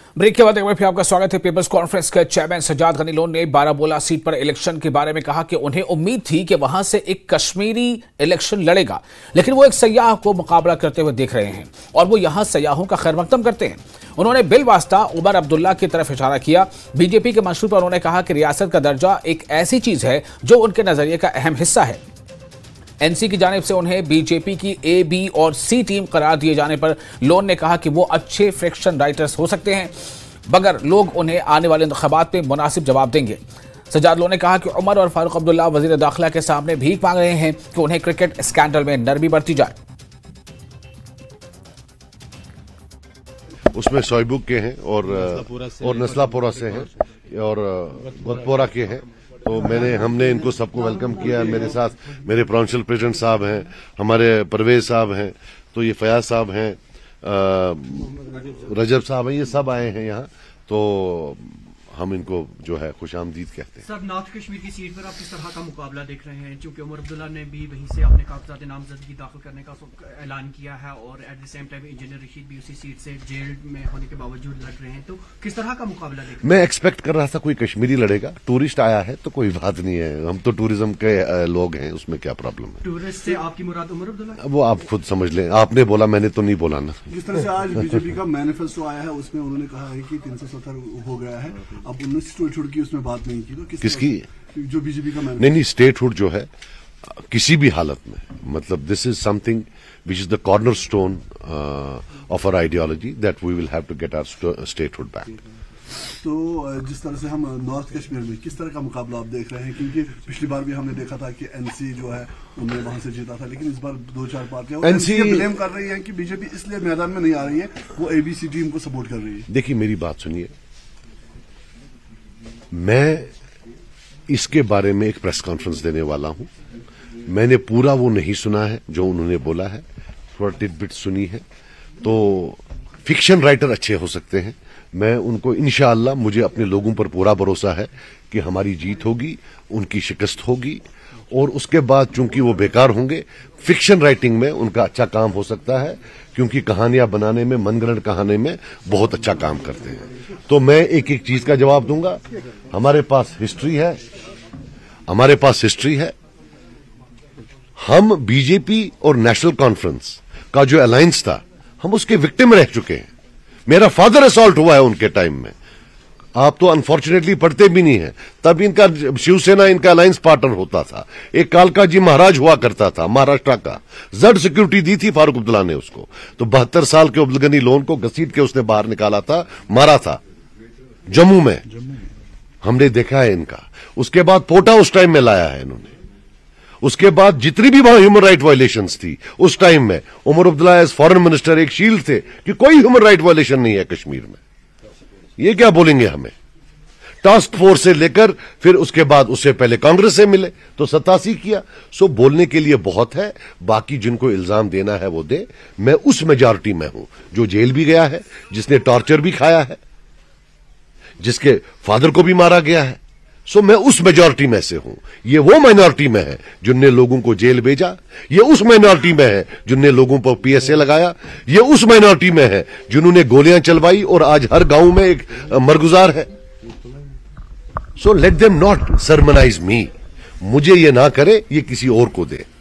Break के बाद एक बार फिर आपका स्वागत है। पीपल्स कॉन्फ्रेंस के चेयरमैन सज्जाद गनी लोन ने बारामूला सीट पर इलेक्शन के बारे में कहा कि उन्हें उम्मीद थी कि वहां से एक कश्मीरी इलेक्शन लड़ेगा, लेकिन वो एक सयाह को मुकाबला करते हुए देख रहे हैं और वो यहां सयाहों का खैर मकदम करते हैं। उन्होंने बिल वास्ता उमर अब्दुल्ला की तरफ इशारा किया। बीजेपी के मंशूर पर उन्होंने कहा कि रियासत का दर्जा एक ऐसी चीज है जो उनके नजरिए का अहम हिस्सा है। एनसी की जानिब से उन्हें बीजेपी की ए, बी और सी टीम करार दिए जाने पर लोन ने कहा कि वो अच्छे फ्रिक्शन राइटर्स हो सकते हैं मगर लोग उन्हें आने वाले इंतखाबात में मुनासिब जवाब देंगे। सज्जाद लोन ने कहा कि उमर और फारूक अब्दुल्ला वजीर दाखिला के सामने भीख मांग रहे हैं कि उन्हें क्रिकेट स्कैंडल में नरमी बरती जाए। उसमें सोयबुक के हैं और नस्लापुरा से हैं और वतपोरा के हैं। तो हमने इनको सबको वेलकम किया। मेरे साथ मेरे प्रोविंशियल प्रेसिडेंट साहब हैं, हमारे परवेज साहब हैं, तो ये फयाज साहब हैं, रजब साहब हैं, ये सब आए हैं यहाँ। तो हम इनको जो है खुशामदीद कहते हैं। सर, नॉर्थ कश्मीर की सीट पर आप किस तरह का मुकाबला देख रहे हैं? चूंकि उमर अब्दुल्ला ने भी वहीं से अपने कागजात नामजदगी दाखिल करने का ऐलान किया है और at the same time engineer Rashid भी उसी सीट से जेल में होने के बावजूद लड़ रहे हैं, तो किस तरह का मुकाबला देख रहे हैं? मैं एक्सपेक्ट कर रहा था कोई कश्मीरी लड़ेगा। टूरिस्ट आया है तो कोई बात नहीं है, हम तो टूरिज्म के लोग हैं, उसमें क्या प्रॉब्लम है? टूरिस्ट से आपकी मुराद उमर अब्दुल्ला? वो आप खुद समझ लें। आपने बोला, मैंने तो नहीं बोला ना। जिस तरह से आज बीजेपी का मैनिफेस्टो आया है उसमें उन्होंने कहा है कि 370 हो गया है, अब 19 की उसमें बात नहीं की, तो किसकी? जो बीजेपी का नहीं, स्टेटहुड जो है किसी भी हालत में, मतलब this is something which is the cornerstone of our ideology that we will have to get our statehood back. तो जिस तरह से हम नॉर्थ कश्मीर में किस तरह का मुकाबला आप देख रहे हैं, क्योंकि पिछली बार भी हमने देखा था कि एनसी जो है उन्होंने वहां से जीता था, लेकिन इस बार 2-4 पार्टियां एनसी ब्लेम कर रही हैं कि बीजेपी इसलिए मैदान में नहीं आ रही है, वो एबीसी टीम को सपोर्ट कर रही है। देखिए, मेरी बात सुनिए, मैं इसके बारे में एक प्रेस कॉन्फ्रेंस देने वाला हूं। मैंने पूरा वो नहीं सुना है जो उन्होंने बोला है, थोड़ा टिडबिट सुनी है। तो फिक्शन राइटर अच्छे हो सकते हैं, मैं उनको इंशाअल्लाह, मुझे अपने लोगों पर पूरा भरोसा है कि हमारी जीत होगी, उनकी शिकस्त होगी और उसके बाद चूंकि वो बेकार होंगे, फिक्शन राइटिंग में उनका अच्छा काम हो सकता है, क्योंकि कहानियां बनाने में, मनगढ़ंत कहानी में बहुत अच्छा काम करते हैं। तो मैं एक एक चीज का जवाब दूंगा। हमारे पास हिस्ट्री है, हम बीजेपी और नेशनल कॉन्फ्रेंस का जो अलायंस था, हम उसके विक्टिम रह चुके हैं। मेरा फादर असॉल्ट हुआ है उनके टाइम में। आप तो अनफॉर्चुनेटली पढ़ते भी नहीं है। तब इनका शिवसेना इनका अलायंस पार्टनर होता था। एक कालका जी महाराज हुआ करता था महाराष्ट्र का, जड सिक्योरिटी दी थी फारूक अब्दुल्ला ने उसको। तो 72 साल के अब्दुल गनी लोन को घसीट के उसने बाहर निकाला था, मारा था जम्मू में। हमने देखा है इनका। उसके बाद पोटा उस टाइम में लाया है इन्होंने। उसके बाद जितनी भी वहां ह्यूमन राइट वायलेशंस थी उस टाइम में, Omar Abdullah as foreign minister एक शील्ड थे कि कोई ह्यूमन राइट वायलेशन नहीं है कश्मीर में। ये क्या बोलेंगे हमें? टास्क फोर्स से लेकर फिर उसके बाद उससे पहले कांग्रेस से मिले तो 87 किया। सो बोलने के लिए बहुत है, बाकी जिनको इल्जाम देना है वो दे। मैं उस मेजॉरिटी में हूं जो जेल भी गया है, जिसने टॉर्चर भी खाया है, जिसके फादर को भी मारा गया है। सो मैं उस मेजॉरिटी में से हूं। ये वो माइनॉरिटी में है जिनने लोगों को जेल भेजा, ये उस माइनॉरिटी में है जिनने लोगों पर पीएसए लगाया, ये उस माइनॉरिटी में है जिन्होंने गोलियां चलवाई और आज हर गांव में एक मरगुजार है। So let them not sermonise me. मुझे ये ना करे, ये किसी और को दे।